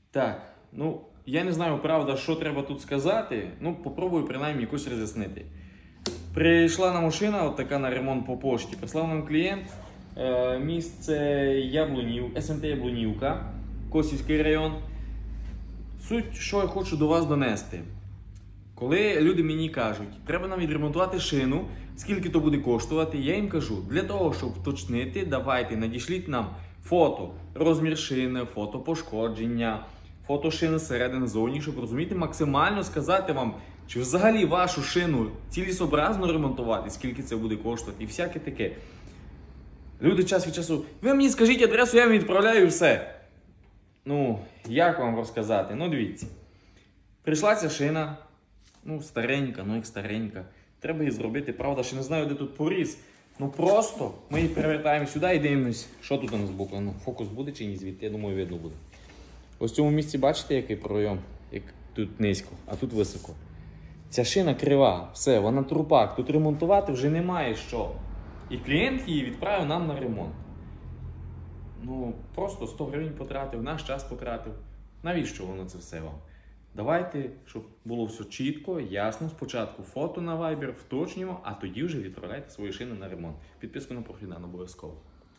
Так, ну, я не знаю, правда, що треба тут сказати. Ну, попробую принаймні якось роз'яснити. Прийшла на машина, от така на ремонт по пошті. Прислав нам клієнт, місце СМТ Яблунівка, Косівський район. Суть, що я хочу до вас донести. Коли люди мені кажуть, треба нам відремонтувати шину, скільки то буде коштувати, я їм кажу, для того, щоб вточнити, давайте надішліть нам фото, розмір шини, фото пошкодження, фото шини зсередини, ззовні, щоб розуміти, максимально сказати вам, чи взагалі вашу шину цілісообразно ремонтувати, скільки це буде коштувати і всяке таке. Люди час від часу, ви мені скажіть адресу, я вам відправляю і все. Ну, як вам розказати? Ну, дивіться. Прийшла ця шина, ну, старенька, ну як старенька. Треба її зробити, правда, ще не знаю, де тут поріз. Ну, просто ми її перевертаємо сюди і дивимось, що тут у нас збоку. Ну, фокус буде чи ні звідти, я думаю, видно буде. Ось в цьому місці бачите, який пройом? Як тут низько, а тут високо. Ця шина крива, все, вона трупак, тут ремонтувати вже немає що. І клієнт її відправив нам на ремонт. Ну, просто 100 гривень потратив, наш час потратив. Навіщо воно це все вам? Давайте, щоб було все чітко, ясно, спочатку фото на Viber, вточнюємо, а тоді вже відправляйте свої шини на ремонт. Підписку на профіль обов'язково.